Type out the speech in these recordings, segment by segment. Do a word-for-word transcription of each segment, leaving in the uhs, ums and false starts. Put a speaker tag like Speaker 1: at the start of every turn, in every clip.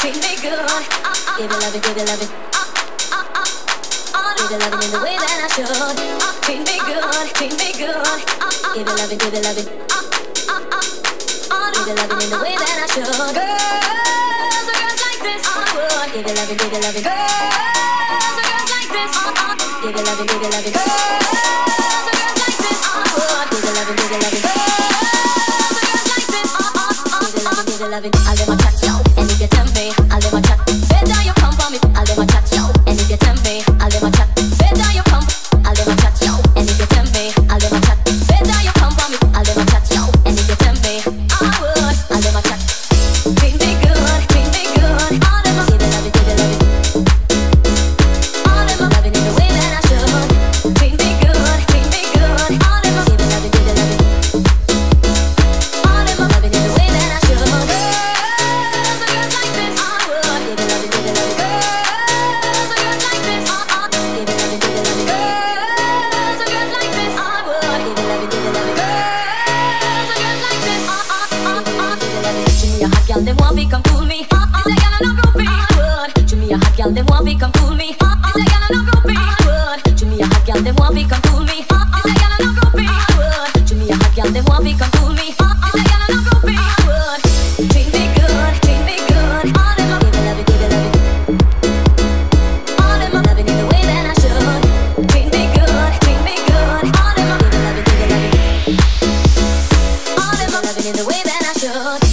Speaker 1: treat me good. Give it love it, give it love it. Give it love it in the way that I should. Treat me good, treat me good. Give it love it, give it love it. Give it love it in the way that I should. Girls, girls like this, I would. Give it love it, give it love it. Girls, girls like this, give it love it, give it love it. Girls, girls like this, I would. Give it love it, give it love it. Girls, girls like this, give it love it, give it love it. I'll let my chat yo, and if you tell me, I'll let my chat. Better you come for me, I'll let my chat yo, and if you tell me, I'll let my chat. Better you come, I'll let my chat yo, and if you tell me, I'll let my chat. Better you come for me, I'll let my chat yo, and if you tell me, I would, I'll let my chat. Treat me good, treat me good. All of my give it love it, give it love it. All of my love it in the way that I should. Treat me good, treat me good. All of my give it love it, give it love it. All of my love it in the way that I should. Girls, girls like this, I would. Give it love it, give it love it. Girls, girls like this, uh uh. Give it love it, give it love it. Girls, girls like this, I would. Give it love it, give it love it. Girls, girls like this, uh uh uh uh. Give it love it. Show me a hot girl, they want me come fool me. This a girl I no groupie. I would. Show me a hot girl, they want me come fool me. This a girl I no groupie. I would. Show me a hot girl, they want me come fool me. This a girl I no groupie. I would. Show me a hot girl, they want me come fool me. This a girl I no groupie. I would. Treat me good, treat me good. All of my give it love it, give it love it. All of my love it in the way that I should. Treat me good, treat me good. All of my give it love it, give it love it. All of my love it in the way that I should.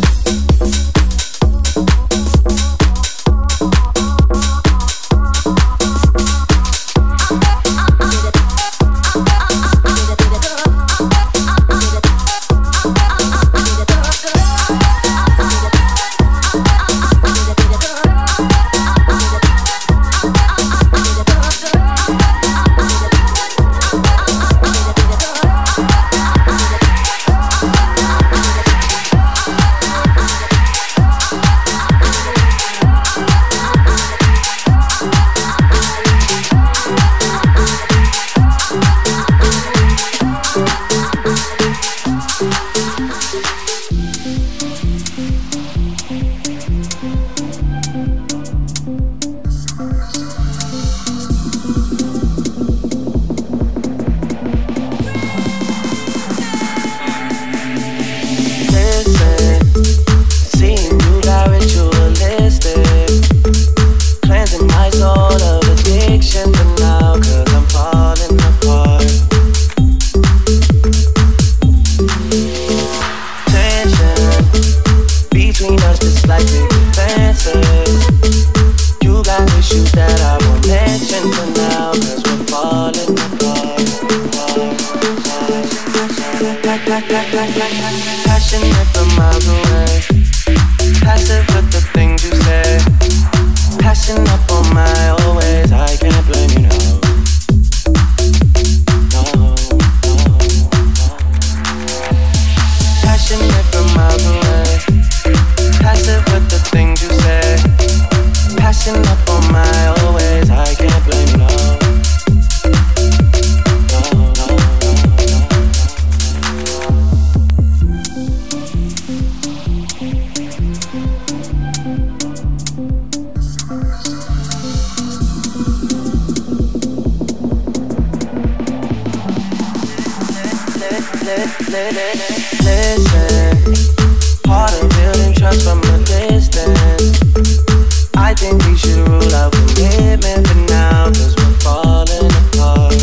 Speaker 2: Passionate from miles away, passive with the things you say, passing up on my always. I can't blame you, no. No, no, no. Passionate from miles away, passive with the things you say, passing up on my always. I can't blame you, no. Listen, part of building trust from a distance. I think we should rule out commitment for now, cause we're falling apart.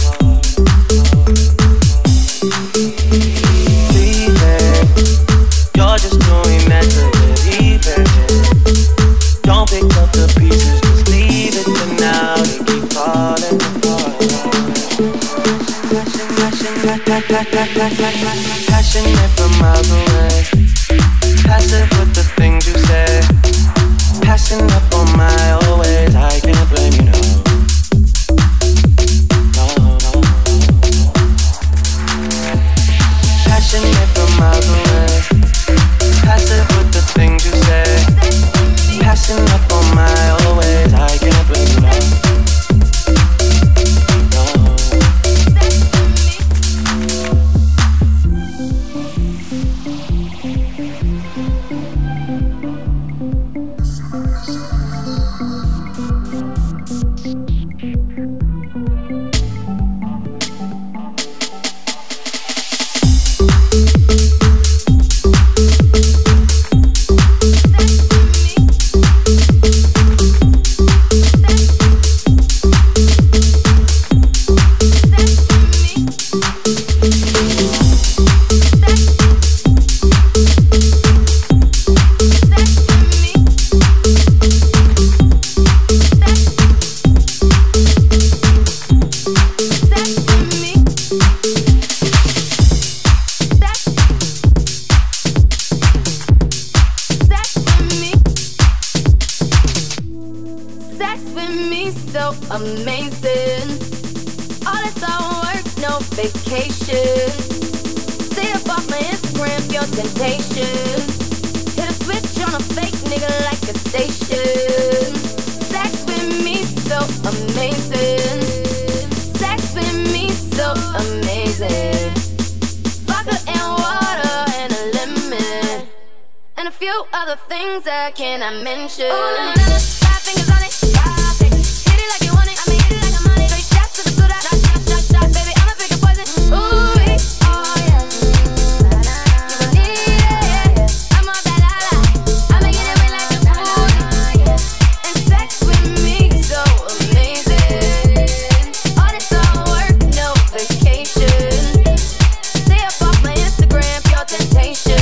Speaker 2: Leaving, you're just doing that to get even. Don't pick up the pieces, just leave it for now. They keep falling apart. Passionate from miles away, passive with the things you say, passing up on my always. I can't blame you, no. No, no, no. Passionate from miles away, passive with the things you say, passing up on my always. I can't blame you, no.
Speaker 1: so amazing. All this hard work, no vacation. Stay up off my Instagram, pure temptation. Hit a switch on a fake nigga like a station. Sex with me so amazing. Sex with me so amazing. Vodka and water and a lemon. And a few other things I cannot mention. Oh, na, na, na. Five fingers on it. Five fingers. Hit it like you want it. I mean, hit it like I'm on it. Straight shots to the Buddha. Shot, shot, shot, shot. Baby, I'ma pick a poison. Ooh, yeah. Oh, yeah. You gon' need it, yeah, yeah. I'm off that la-la. I'ma get it wet like a booty, yeah. And sex with me so amazing. All this hard work, no vacation. Stay up off my Instagram, pure temptation.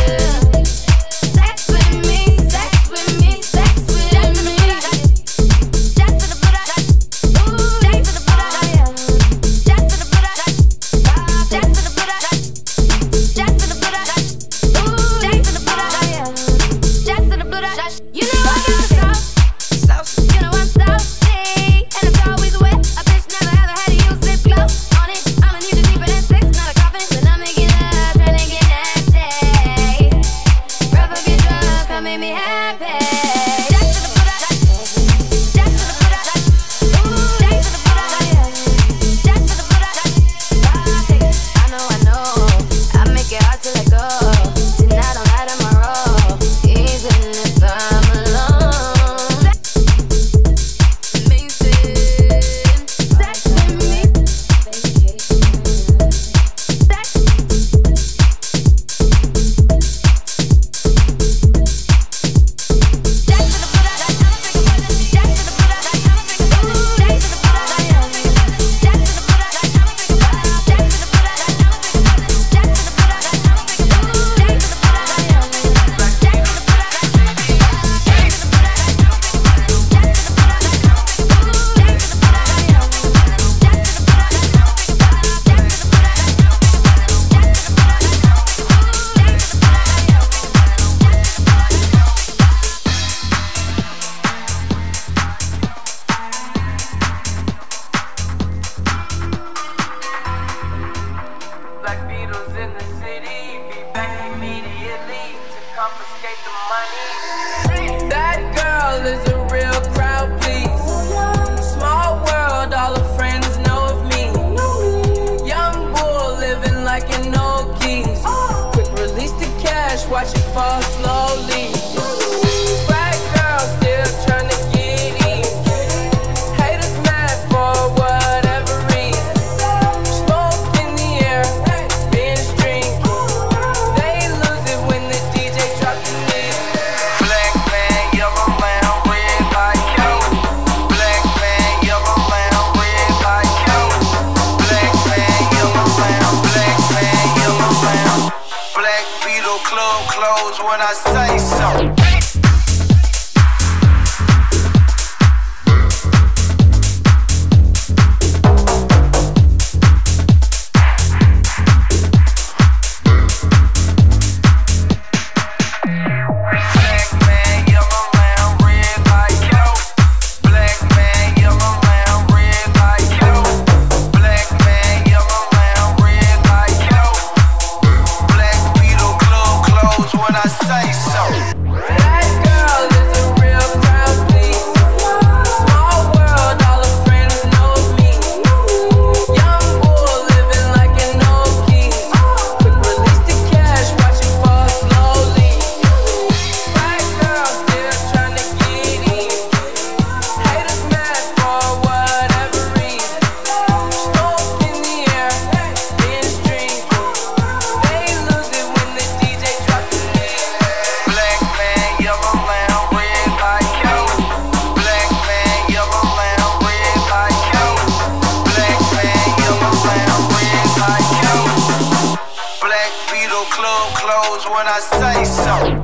Speaker 3: When I say so.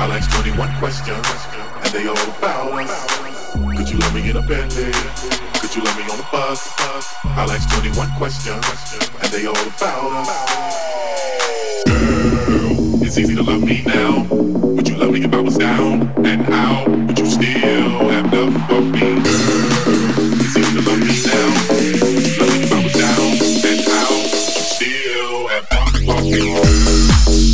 Speaker 4: I'll ask twenty-one questions, and they all about us. Could you love me in a Bentley? Could you love me on a bus? I'll ask twenty-one questions, and they all about us. Girl, it's easy to love me now. Would you love me if I was down? And how would you still have love for me? Girl, it's easy to love me now. Would you love me if I was down? And how would you still have love for me?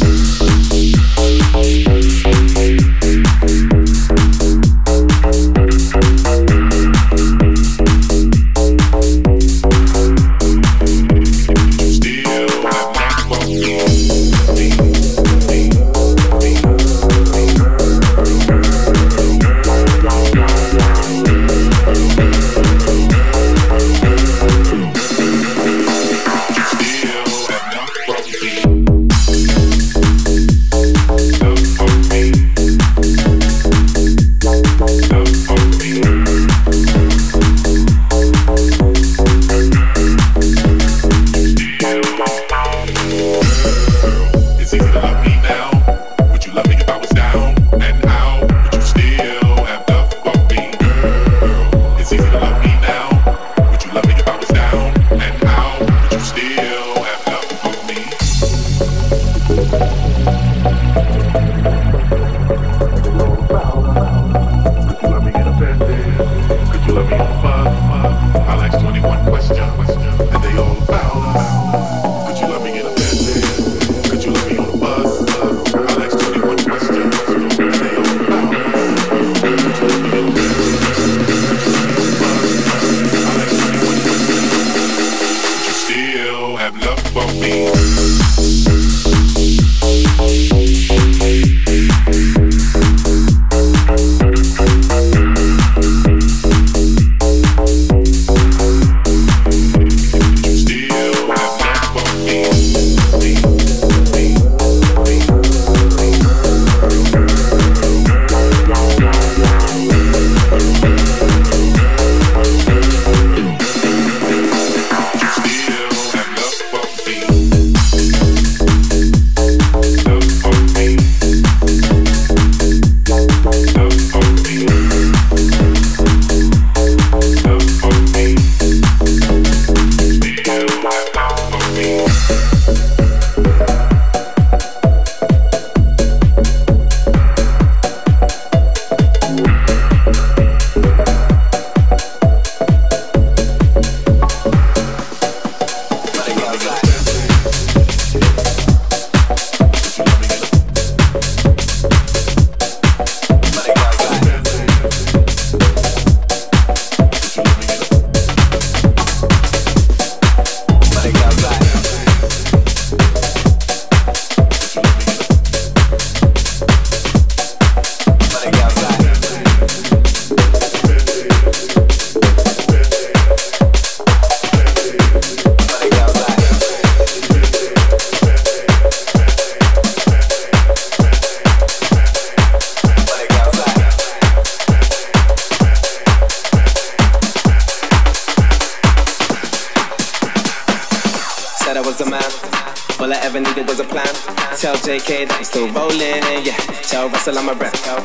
Speaker 5: J K, I'm still rolling, yeah. Tell Russell I'm a rep, yo.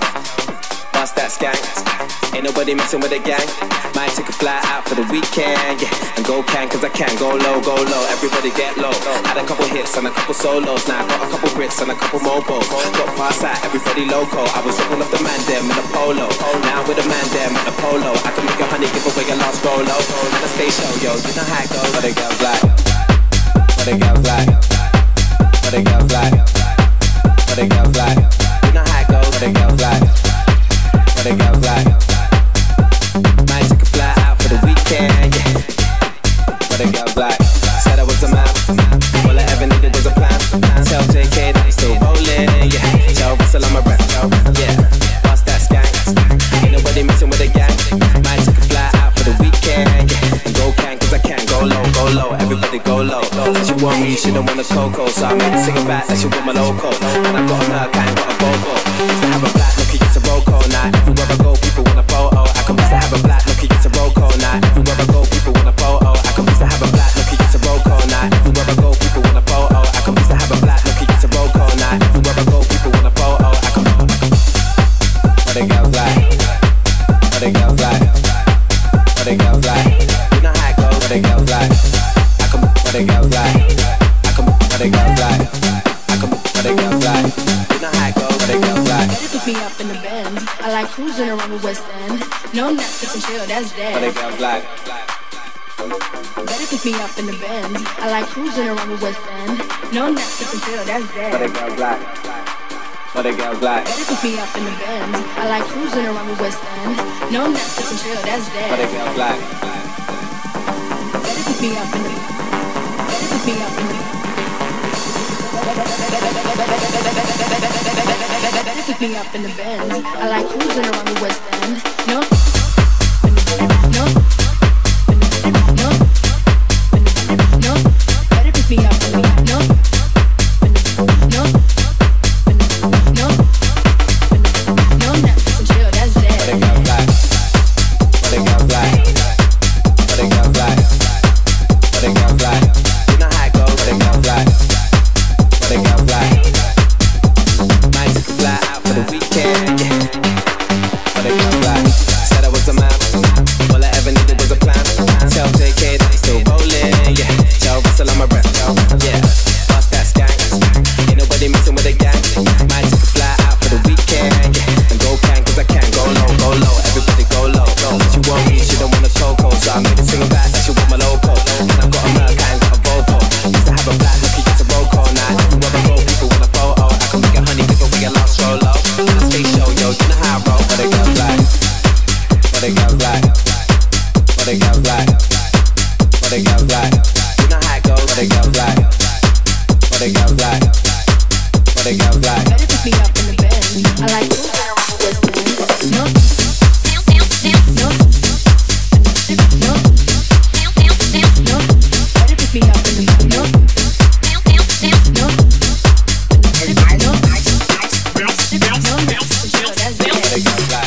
Speaker 5: Bust that skank. Ain't nobody messing with the gang. Might take a fly out for the weekend, yeah. And go can, cause I can. Go low, go low, everybody get low. Had a couple hits and a couple solos. Now I got a couple Brits and a couple mobos. Got past that, everybody loco. I was rocking off the man them in a polo. Now with the man them in a polo. I can make a honey, give away a last rolo. And a stay show, yo, you know how it goes. What they girls like? What they girls like? What they girls like? What they girls like? You know how it goes. What they girls like? What they girls like? Might take a fly out for the weekend, yeah. What they girls like? Said I was a man. All I ever needed was a plan. Tell J K that I'm still rolling, yeah. Tell Russell I'm a rep, yeah. Bust that skank. Ain't nobody messing with the gang. Might take a fly out for the weekend, yeah. And go can, cause I can. Go low, go low, everybody go low. If you want me, you shouldn't want a cocoa. So I made her sing it back like she want my loco. And I got a Merc, I ain't got a Volvo. Used to have a black lookie, it's a Roco. Now everywhere I go, people want a photo. I can used to have a black lookie, it's a Roco. Now everywhere I go, people want a photo. I can used to have a black lookie, it's a Roco. Now everywhere I go, people want a photo. I can used to have a black lookie, it's a Roco. Now everywhere I go, people want a photo. I can
Speaker 1: up in the Benz. I like cruising around the West End. No Netflix and chill, that's dead.
Speaker 5: But they got black.
Speaker 1: Better pick me up in the Benz. I like cruising around the West End. No Netflix and chill, that's dead.
Speaker 5: But they got black. But they got black.
Speaker 1: Better pick me up in the Benz. I like cruising around the West End. No Netflix and chill, that's dead.
Speaker 5: But they got black.
Speaker 1: Better pick me up in the. Better pick me up in the. Better pick me up in the Benz. I like cruising around the West End. No. No. No. No. Better pick me up in the. No. No. No. No Netflix and chill, that's dead.
Speaker 5: But they got black. But they got black. But they got black. But they got black. You know how it goes. But they got black. But they got black. Might take a fly out for the weekend. Yeah. But they got black. Said I was a man. All I ever needed was a plan. Tell J K that I'm still rolling. Yeah. Tell Russell I'm a rep. Yeah. Bust that skank. Ain't nobody messing with a gang. Might take a fly out for the weekend. Yeah. And go can cause I can. Go low, go low. Everybody go low. Go. She want me, she don't want a cocoa. So I made a single back that she want my loco. And I've got a Merc, I ain't got a Volvo. Used to have a black hook, it's a Roco. Now you wanna roll, people want a photo. I can make a honey, give away a last stroller. And I stay show, yo, you know how I roll. But they got black. But they got black. But they got black. But they got black. You know how it goes. But they got black. But they got black. But they got black.
Speaker 1: Better pick me up in the Benz. I like cruising around the West End. No. No. No. No. Better pick me up in the Benz. No. No. No. No. That's dead.
Speaker 5: But they got black.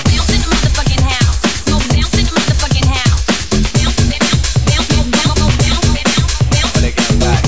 Speaker 5: But they got black.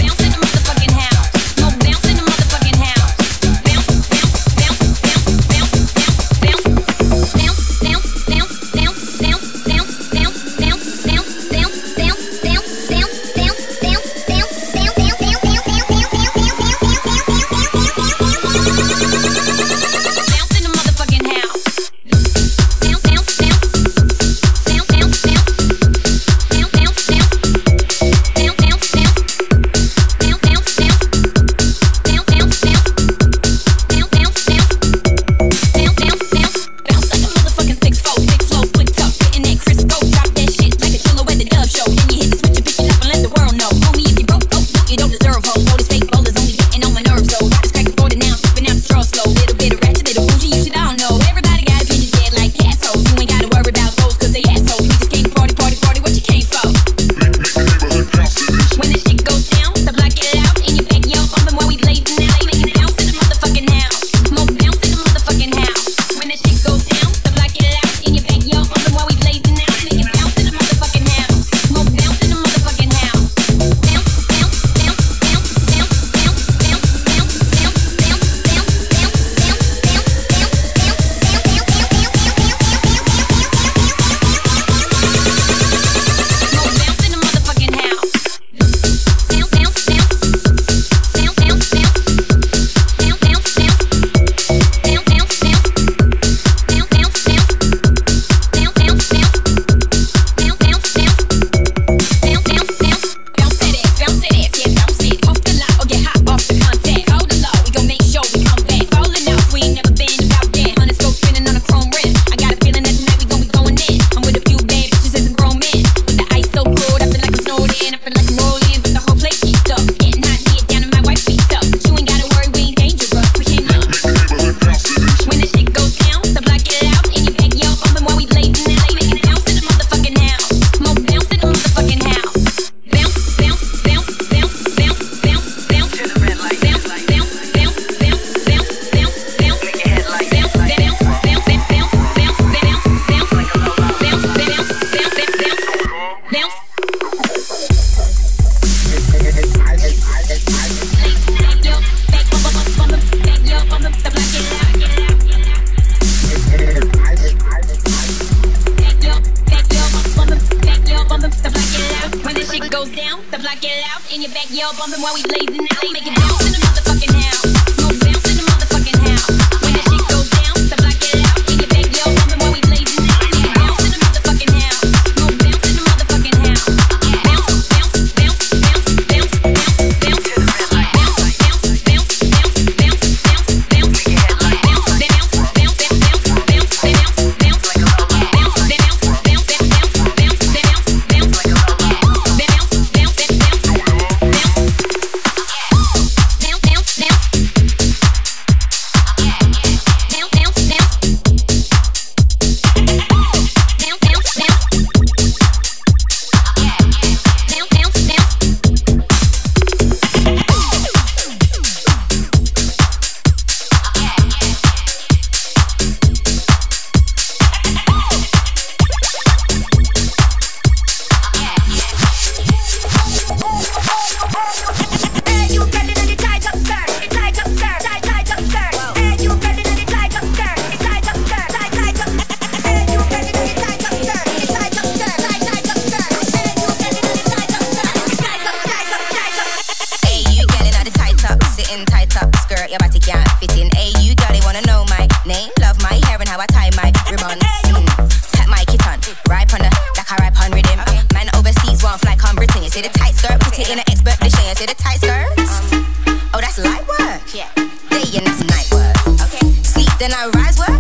Speaker 6: Yo, bumping while we blazing out. Make it bounce in the motherfucking house. No bounce in the motherfucking house. When that shit goes down, the block it out.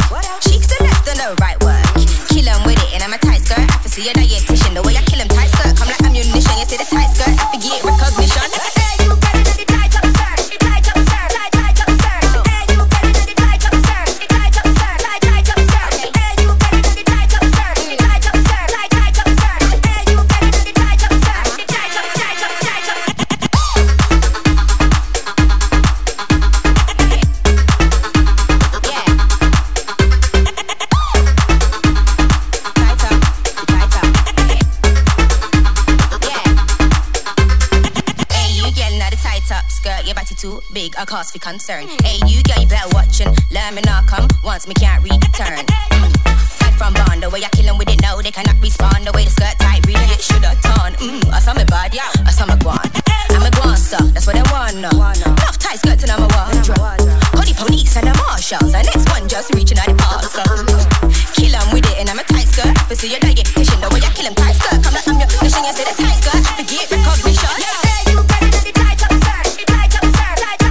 Speaker 7: Cheeks to left and the right work. Kill 'em with it and I'm a tight skirt. I can see a dietitian, the way I kill 'em tight skirt. Come like ammunition, you see the tight skirt. I forget recognition. Hey, you better than the tight up skirt. Tight up skirt, tight tight up skirt. Hey, you better than the tight up skirt. Tight up skirt, tight tight up skirt. Hey, you better than the tight up skirt. Tight up skirt, tight tight up skirt. Hey, you better than the tight up skirt. Tight up, tight up, tight up. Too big, a cause for concern. Hey, you girl, you better watch and learn me not come once me can't return. Mm. Fight from bond, the way I kill 'em with it, no, they cannot respond. The way the skirt tight, really, it should have torn. Mm, I saw me bad, yeah, I saw me guan. I'm a guan, sir, that's what they want, no. Enough tight skirts and I'm a wardrobe. Call the police and the marshals, the next one just reaching out the parcel. Kill 'em with it and I'm a tight skirt. For see your dietitian, the way I kill 'em tight skirt. Come like I'm your mission, you say the tight skirt. I forget recognition. Hey, you better than the tight up skirt. Tight up skirt.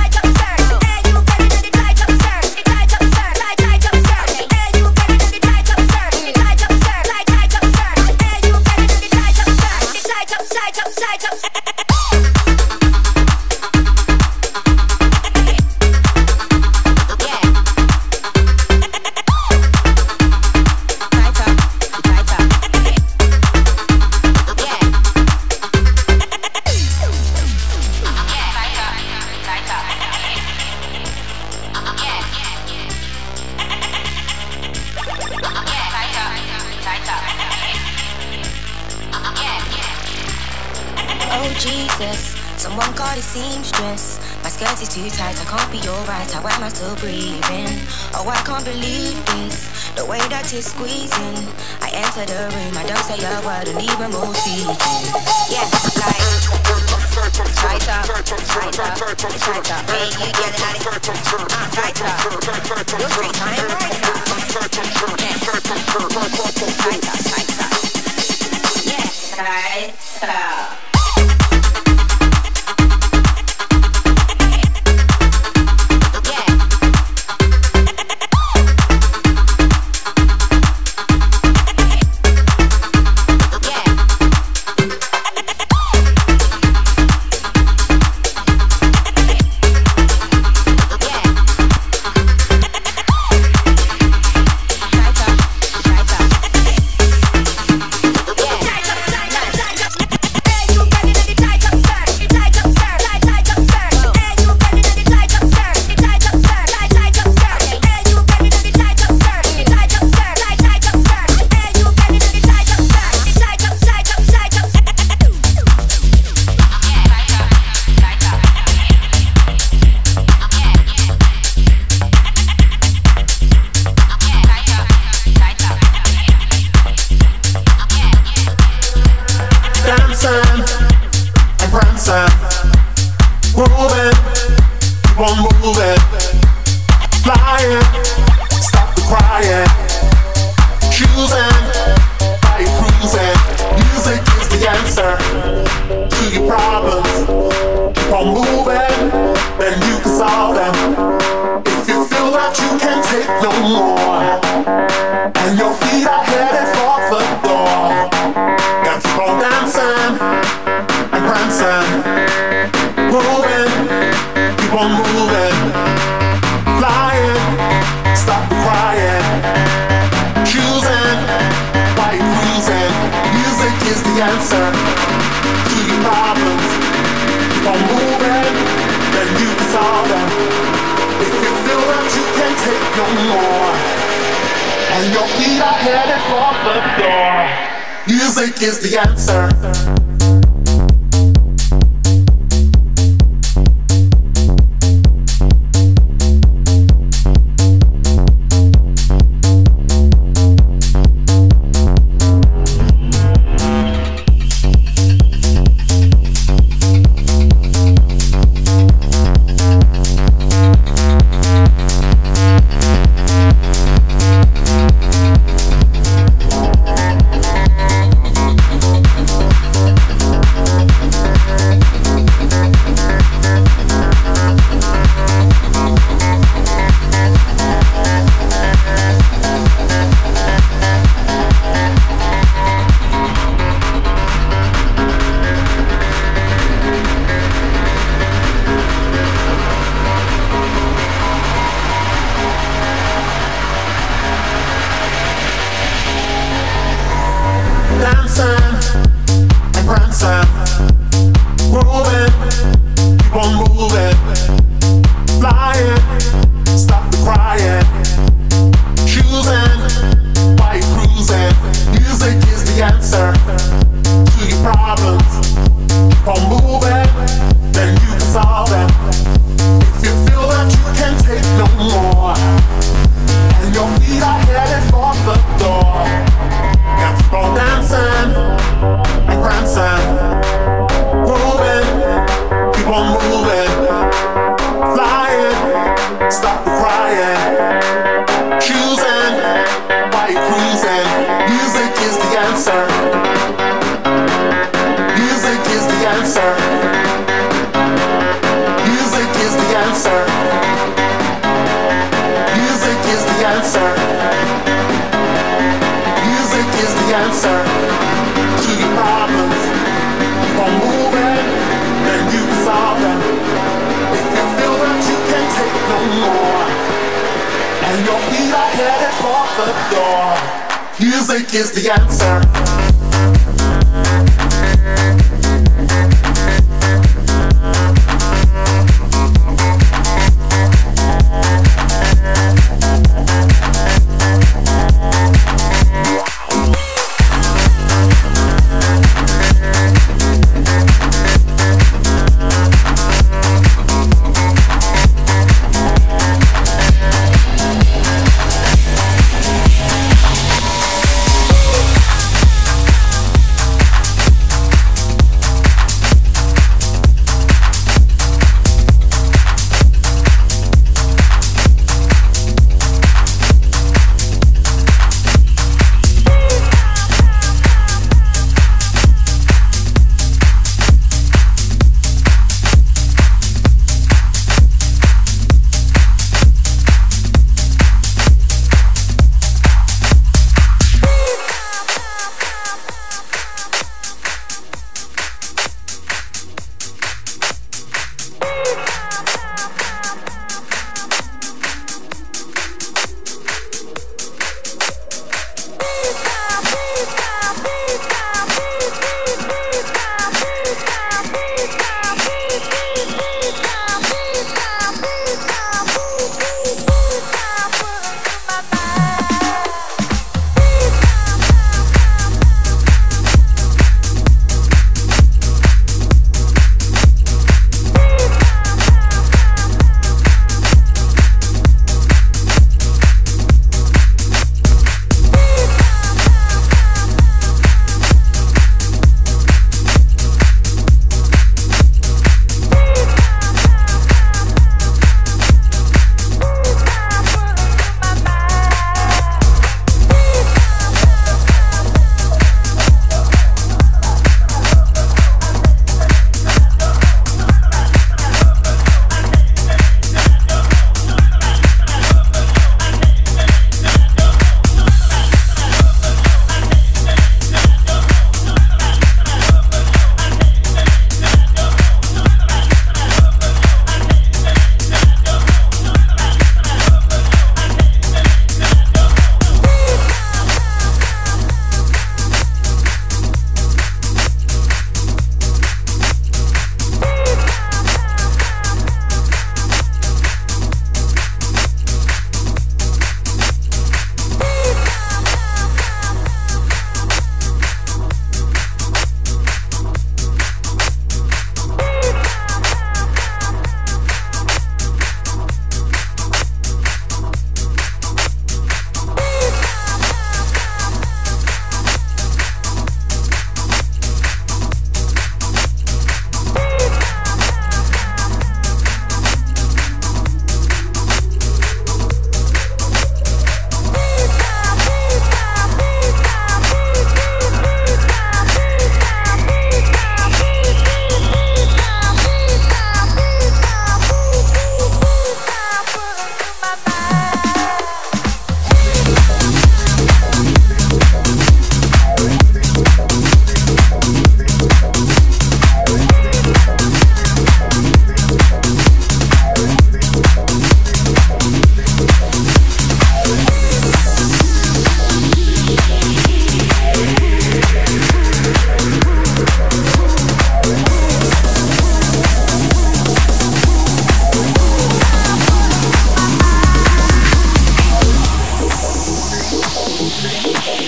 Speaker 7: Oh Jesus, someone call the seamstress. My skirt is too tight, I can't be alright. Why am I still breathing? Oh, I can't believe this, the way that it's squeezing. I enter the room, I don't say a word and even more speaking. Yeah, like tighter, tighter, tighter. Hey, you get it out of it. Ah, tighter. You're straight time, tighter. Yeah, tighter, tighter. Yes, tighter.
Speaker 4: Music is the answer.
Speaker 8: cruising. Music is the answer to your problems. Keep on moving, then you can solve them. If you feel that you can't take no more, and your feet are headed for the door, you keep on dancing and prancing, moving, keep on moving, flying, stop the crying, choosing while you're cruising. Music is the answer. Music is the answer. Music is the answer. Music is the answer. Music is the answer to your problems. Keep on moving, then you can solve them. If you feel that you can't take no more, and your feet are headed for the door, music is the answer.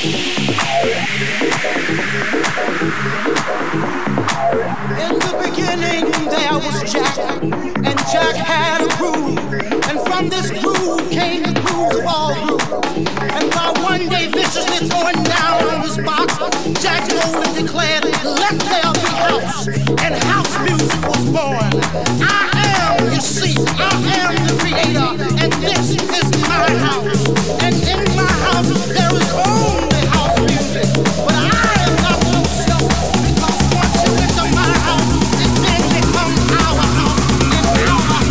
Speaker 9: In the beginning there was Jack, and Jack had a groove, and from this groove came the grooves of all grooves. And by one day viciously throwing down on his box, Jack boldly declared, "Let there be house," and house music was born. I am, you see, I am the creator, and this is my house. And in my house there is only house music, but I am not so sure, because once you enter my house, it then becomes our house, and our house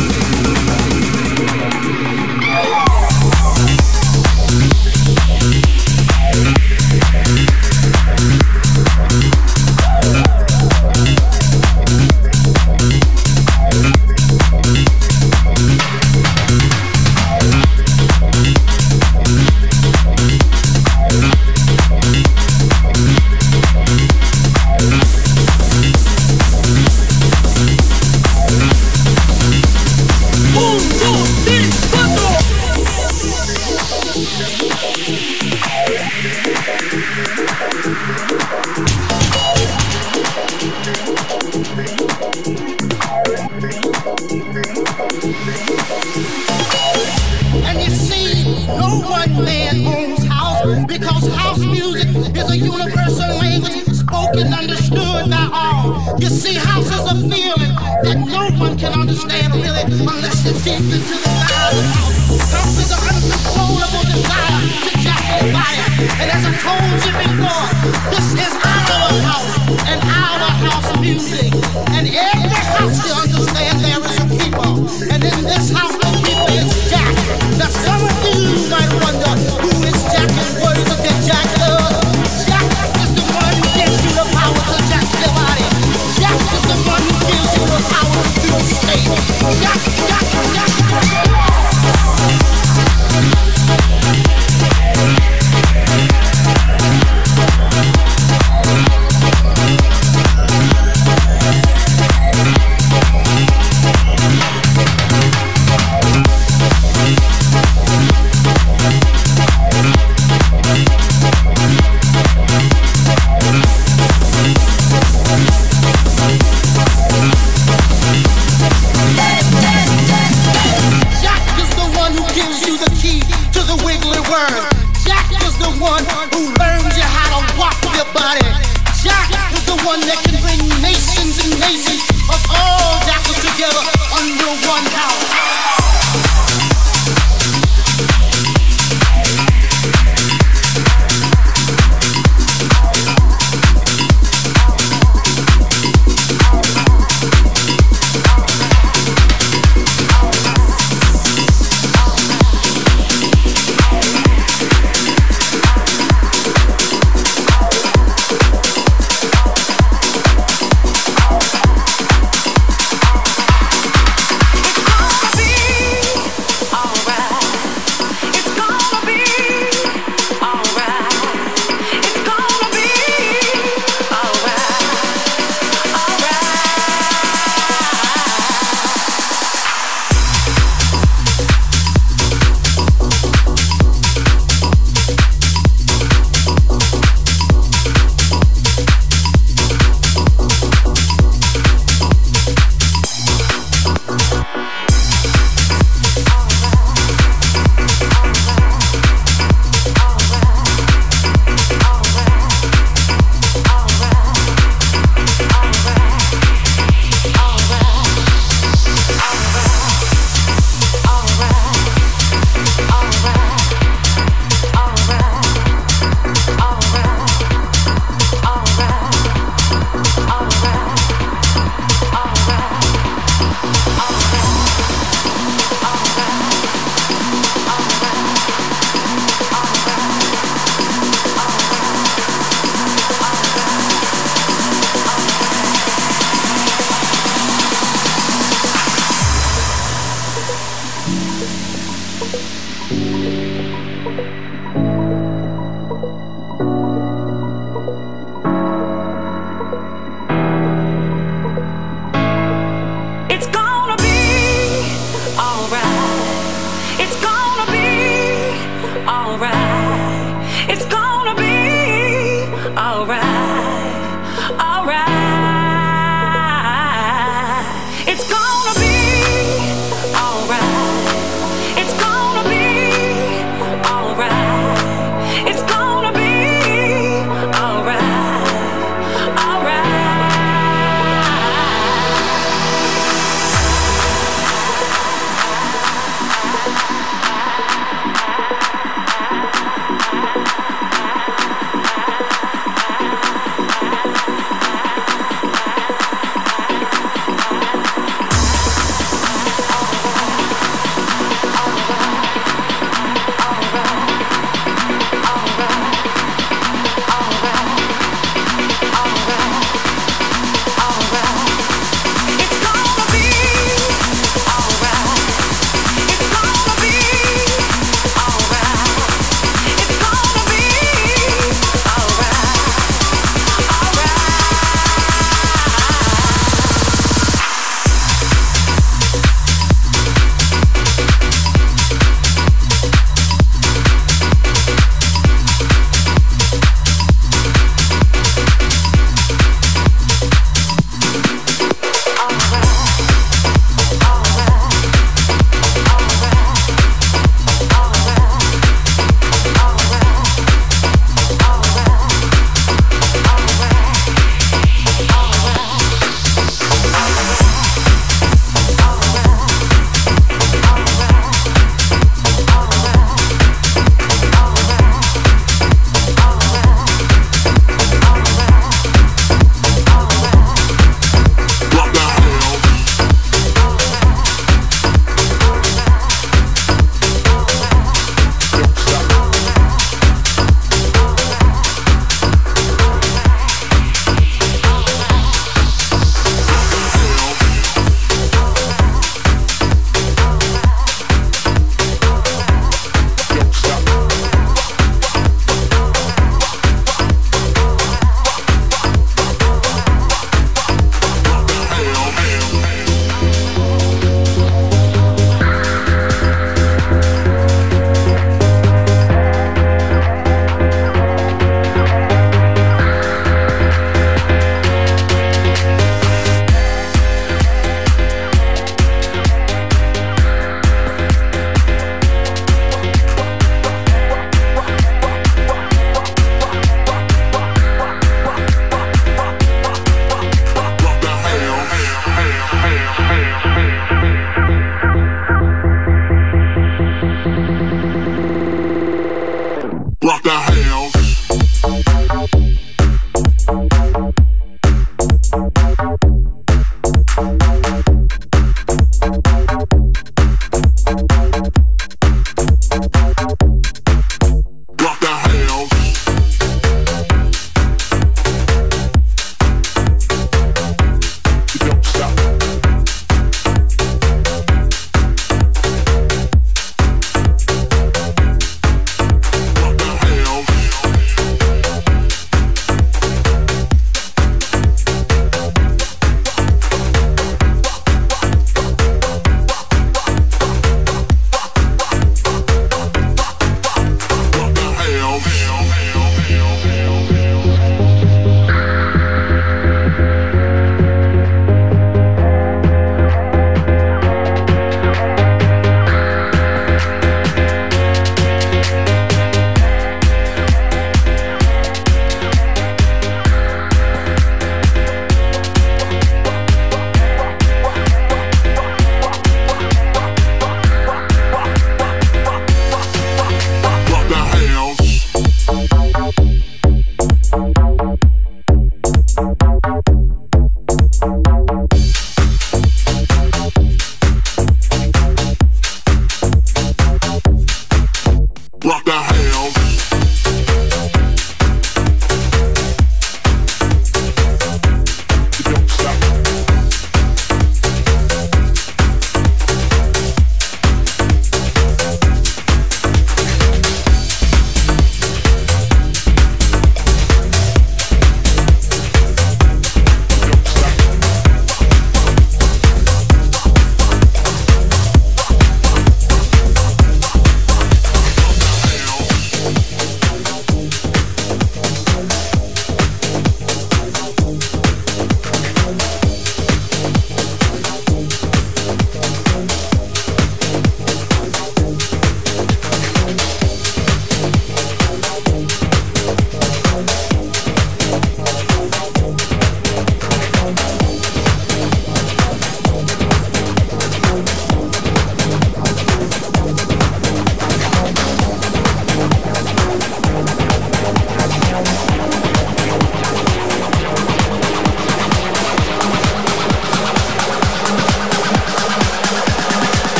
Speaker 9: You see, house is a feeling that no one can understand really unless you're deep into the side of the house. House is an uncontrollable desire to jack your body. And as I told you before, this is our house and our house music. And every house, you understand, there is a keeper. And in this house, the keeper is Jack. Now some of you might wonder, who is Jack and what is it that Jack does? Jack is the one who gives you the power to jack your body. Jack is the one who gives you the power to do state. Jack, Jack, Jack. Jack is the one who